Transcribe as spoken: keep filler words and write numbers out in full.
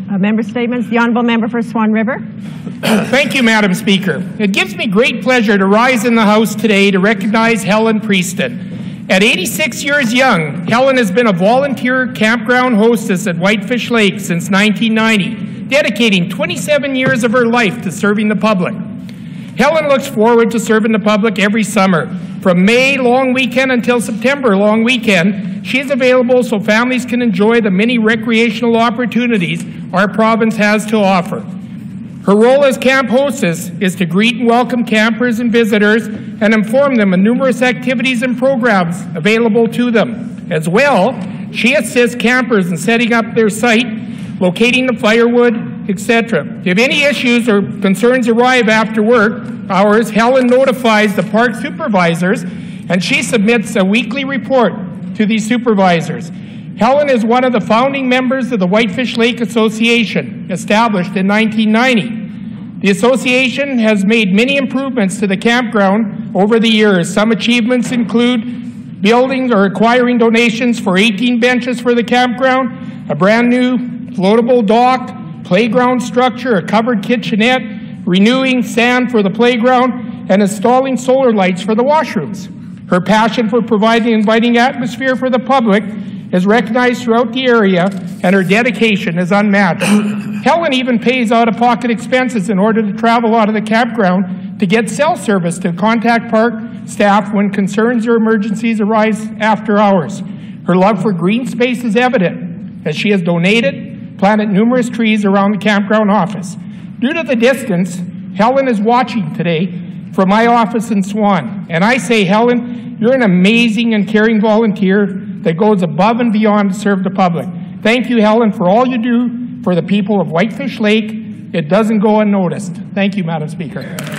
Uh, member statements. The Honourable Member for Swan River. Thank you, Madam Speaker. It gives me great pleasure to rise in the House today to recognize Helen Prieston. At eighty-six years young, Helen has been a volunteer campground hostess at Whitefish Lake since nineteen ninety, dedicating twenty-seven years of her life to serving the public. Helen looks forward to serving the public every summer. From May long weekend until September long weekend, she is available so families can enjoy the many recreational opportunities our province has to offer. Her role as camp hostess is to greet and welcome campers and visitors and inform them of numerous activities and programs available to them. As well, she assists campers in setting up their site, locating the firewood, et cetera. If any issues or concerns arrive after work hours, Helen notifies the park supervisors and she submits a weekly report to these supervisors. Helen is one of the founding members of the Whitefish Lake Association, established in nineteen ninety. The association has made many improvements to the campground over the years. Some achievements include building or acquiring donations for eighteen benches for the campground, a brand new floatable dock, playground structure, a covered kitchenette, renewing sand for the playground, and installing solar lights for the washrooms. Her passion for providing an inviting atmosphere for the public is recognized throughout the area, and her dedication is unmatched. Helen even pays out-of-pocket expenses in order to travel out of the campground to get cell service to contact park staff when concerns or emergencies arise after hours. Her love for green space is evident, as she has donated, planted numerous trees around the campground office. Due to the distance, Helen is watching today from my office in Swan, and I say, Helen, you're an amazing and caring volunteer that goes above and beyond to serve the public. Thank you, Helen, for all you do for the people of Whitefish Lake. It doesn't go unnoticed. Thank you, Madam Speaker.